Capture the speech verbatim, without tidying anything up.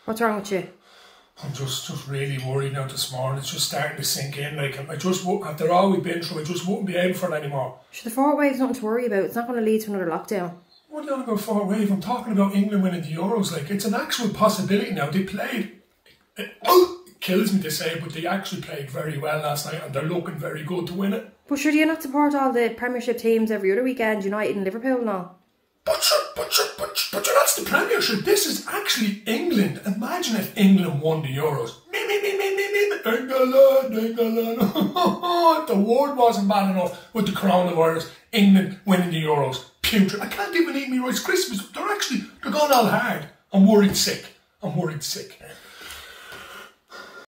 What's wrong with you? I'm just, just really worried now this morning. It's just starting to sink in. Like, I just won't, after all we've been through, I just won't be able for it anymore. Sure, the fourth wave's nothing to worry about. It's not going to lead to another lockdown. What are you on about fourth wave? I'm talking about England winning the Euros. Like, it's an actual possibility now. They played. It, oh, it kills me to say it, but they actually played very well last night, and they're looking very good to win it. But sure, do you not support all the Premiership teams every other weekend, United and Liverpool and all? But sure, but sure, but sure, but sure, that's the Premiership. This is actually England. Imagine if England won the Euros. Me, me, me, me, me, me, England, England. The word wasn't bad enough with the coronavirus. England winning the Euros. Putrid. I can't even eat me Rice Krispies. They're actually, they're going all hard. I'm worried sick. I'm worried sick.